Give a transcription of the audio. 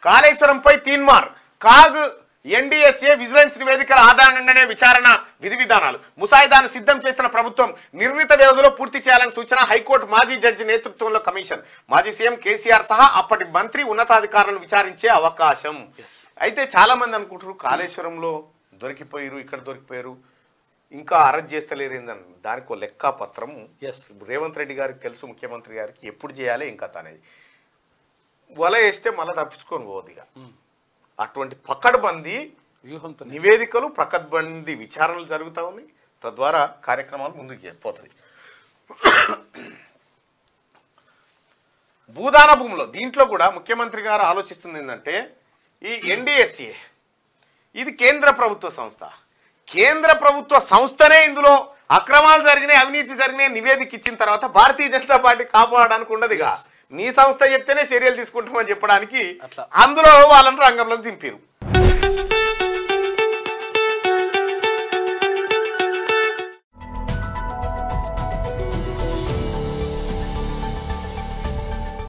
కాళేశ్వరంపై Teenmaar CAG NDSA vigilance నివేదికల ఆధారంగానే విచారణ విధి విధానాలు ముసాయిదాను సిద్ధం చేసిన ప్రభుత్వం నిర్ణీత వ్యవధిలో పూర్తి చేయాలని సూచన హైకోర్టు మాజీ జడ్జి నేతృత్వంలో కమిషన్ మాజీ సీఎం కేసీఆర్ సహా అప్పటి మంత్రి ఉన్నతాధికారులను విచారించే అవకాశం. అయితే చాలా మంది అనుకుంటారు కాళేశ్వరంలో దొరికిపోయారు, ఇక్కడ దొరికిపోయారు, ఇంకా అరెస్ట్ చేస్తలేరు ఏందని. దానికి లెక్క పత్రం రేవంత్ రెడ్డి గారికి తెలుసు, ముఖ్యమంత్రి గారికి ఎప్పుడు చేయాలి ఇంకా అనేది. వల వేస్తే మళ్ళీ తప్పించుకొని పోదిగా. అటువంటి పకడ్బందీ నివేదికలు, పకడ్బందీ విచారణలు జరుగుతూ ఉన్నాయి. తద్వారా కార్యక్రమాలు ముందుకు పోతుంది. భూదాన భూమిలో దీంట్లో కూడా ముఖ్యమంత్రి గారు ఆలోచిస్తుంది ఏంటంటే ఈ ఎన్డీఎస్ఏ ఇది కేంద్ర ప్రభుత్వ సంస్థ. కేంద్ర ప్రభుత్వ సంస్థనే ఇందులో అక్రమాలు జరిగినాయి, అవినీతి జరిగినాయి నివేదిక ఇచ్చిన తర్వాత భారతీయ జనతా పార్టీ కాపాడడానికి ఉండదుగా. నీ సంస్థ చెప్తేనే చర్యలు తీసుకుంటామని చెప్పడానికి అందులో వాళ్ళని రంగంలోకి దింపారు.